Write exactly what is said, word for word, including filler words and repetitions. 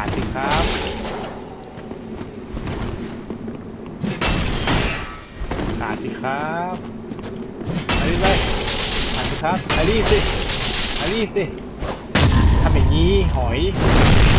ขาดสิครับขาดสิครับมาดิเลยขาดสิครับมาดิสิมาดิสิทำอย่างนี้หอย